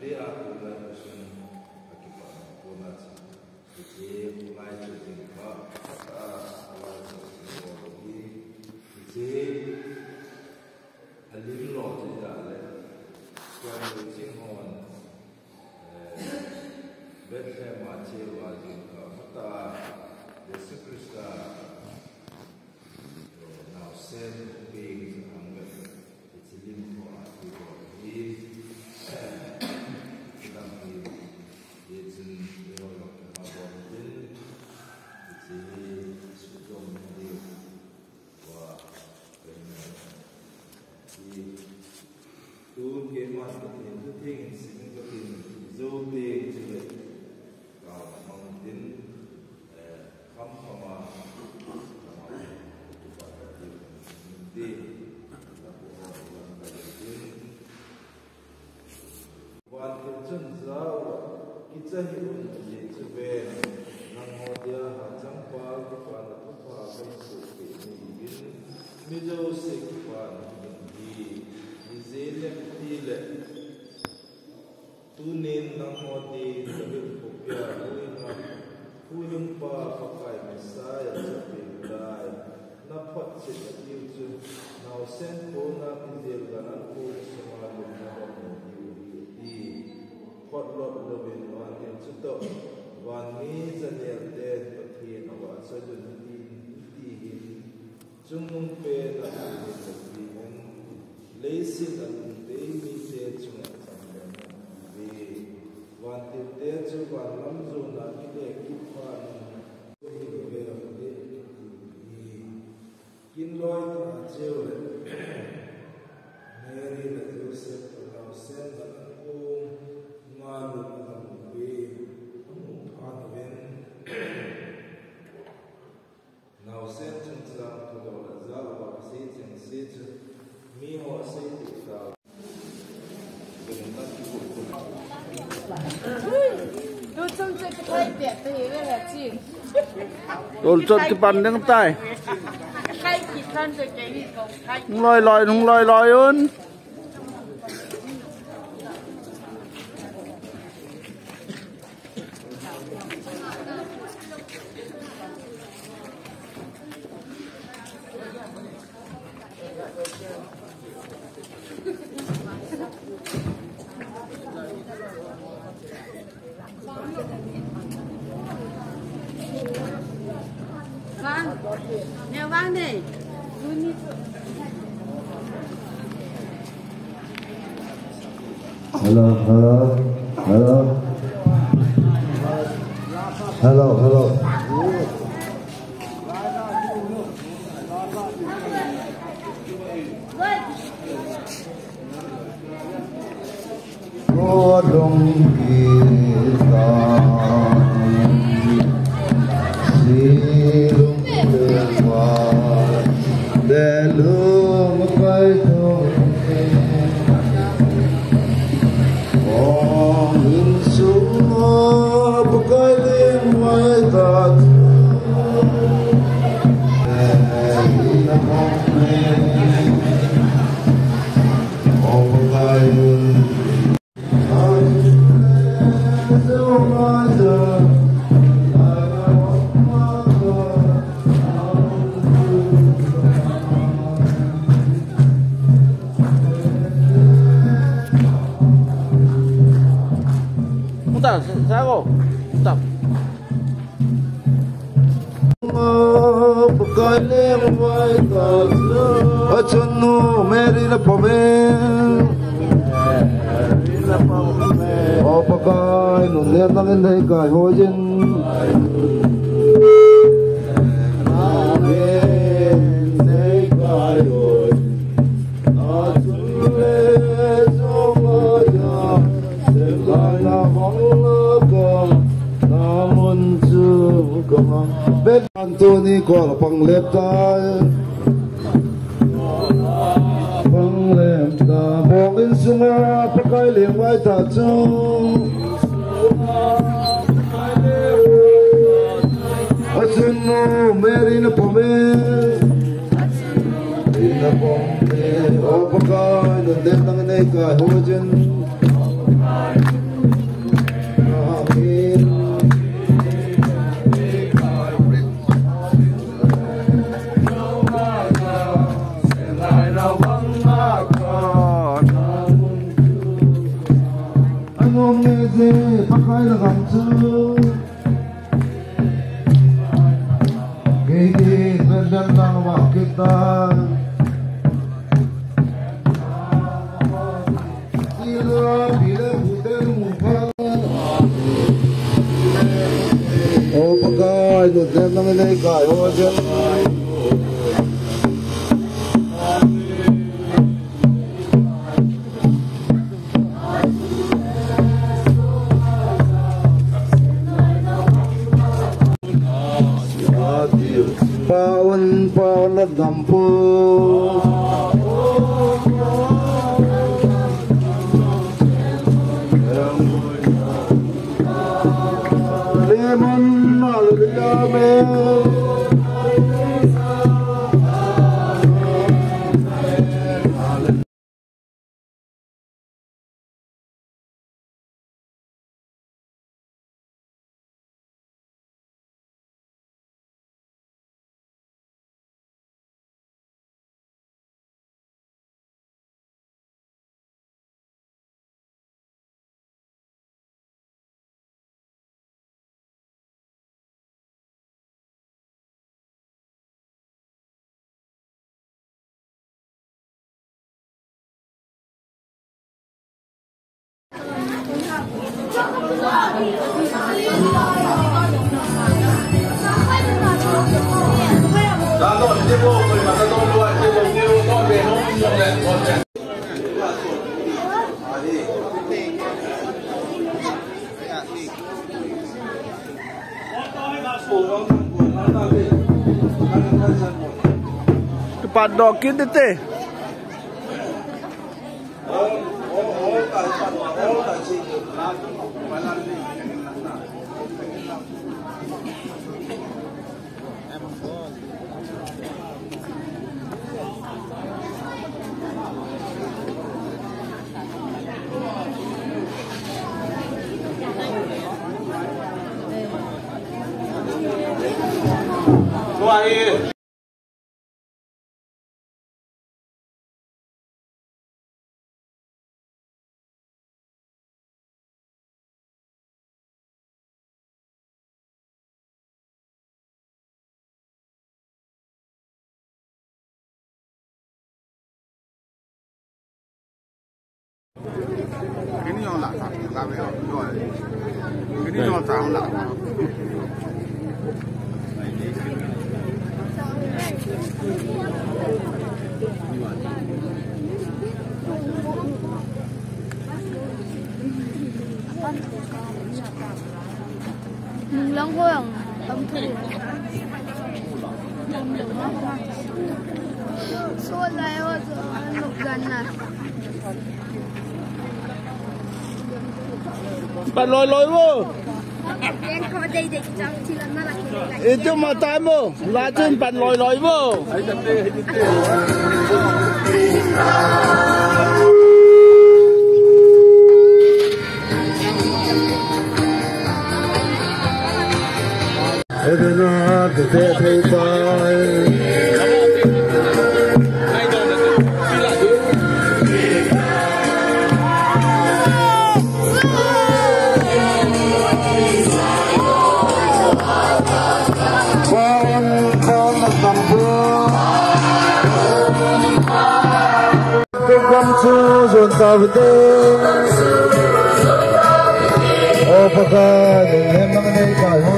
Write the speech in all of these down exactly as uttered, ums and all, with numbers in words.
Rồi chọn cái bàn đang tay lòi lòi không lòi lòi ơn Vâng, nè vâng này. Hello, hello, hello, hello, hello. Có đông kita silung dewa delum paito Ong sumo bukai limai tat ina pompe Ong bukai Mutar, saya kok. Mutar. Achanu meri na pame Opakai no netang indai kai hojin Antoni ko pang lepta pang lepta bongin sunga pakai lewai taju asunu meri na pome ina pome o pakai no detang nei ka hojin se pakai la gam chu ke ke ben ben na wa kita ila bila budan muha o pakai no den na le kai o jen Pawan pawan na dampo lemon malulame Padokin itu. Ini yang lah, tak boleh jual. Ini yang tak lah. Lang ko yang tampu. So lai wa zo lok gan na. Pan lôi lôi vô. Yang kau dai dai jam cilan na lagi. Itu mata mo. Lajun pan lôi lôi vô. Edna the day by oh pakai memang ni kau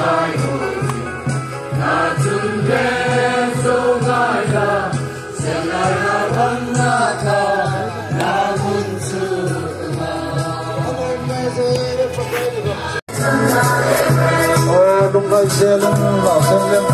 Sing selling, now selling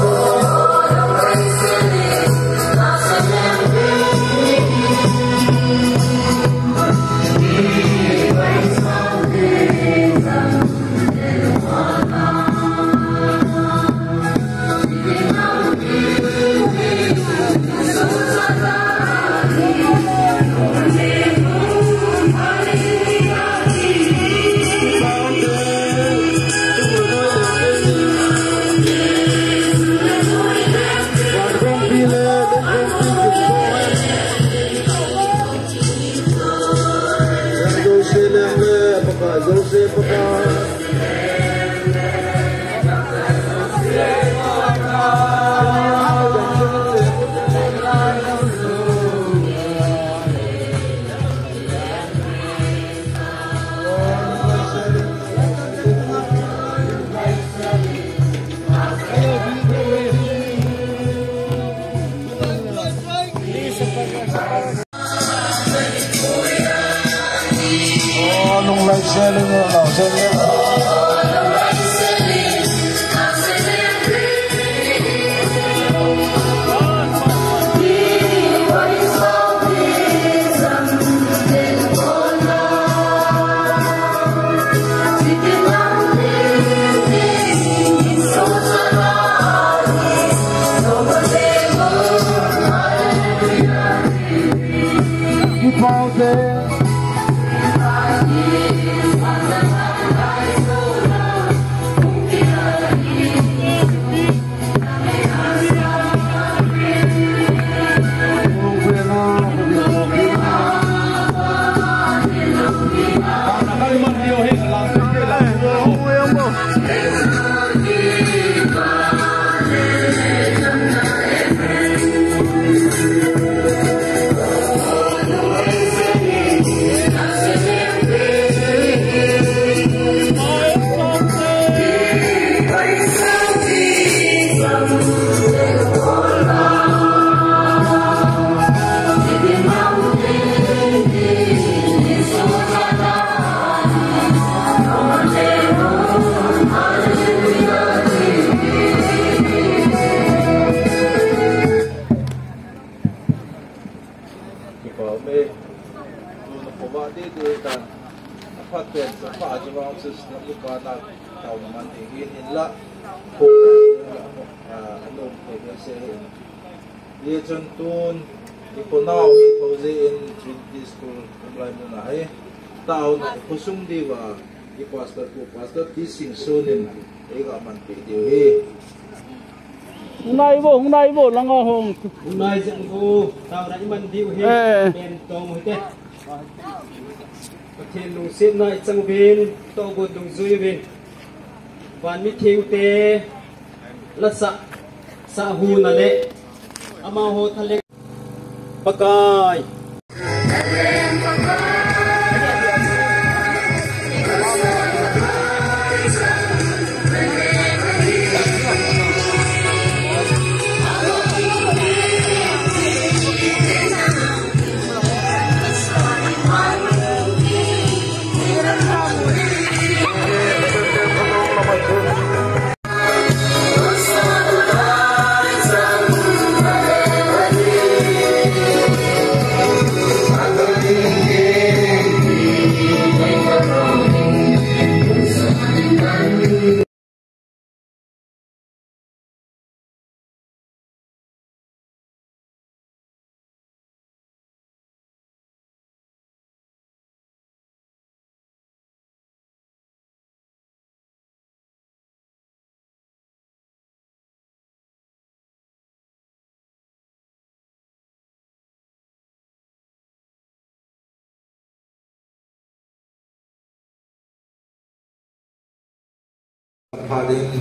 kusung diwa di pastor ku pastor di singsunin ega man pe dewi Hunai bo, hunai bo, lang hong. Hunai jeng ku, tao ra iman diu he, ben tong hite. Pathen lung sit na ichang bin, to go dung zui bin. Wan mi thiu te, la sa sa hu na le. Ama ho thale pakai. Paling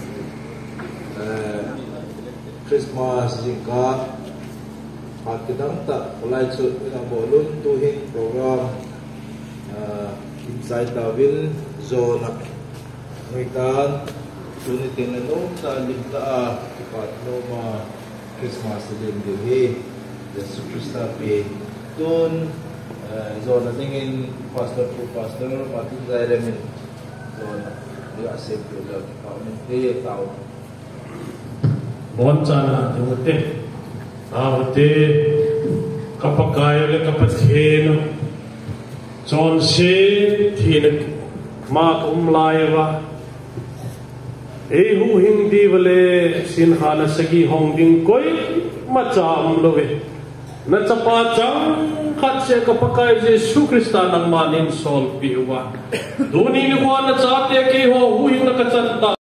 Christmas jika Pakidang tak mulai cut dengan bolon tuhin program inside Tawil zona mereka tunit dengan nom dan limta cepat noma Christmas dan dewi Yesus Kristus pe tun zona dengan pastor pastor mati saya remin zona dia asep juga kau nanti tahu bon chana dungte awte kapakai le kapathen chon se thin ma umlaiwa e hu hindi wale sin khana sagi hongding koi macha umlowe na chapa chang khat se kapakai Jesu Krista nang manin sol piwa duni ni ko na chate ki ho hu yung nakachanta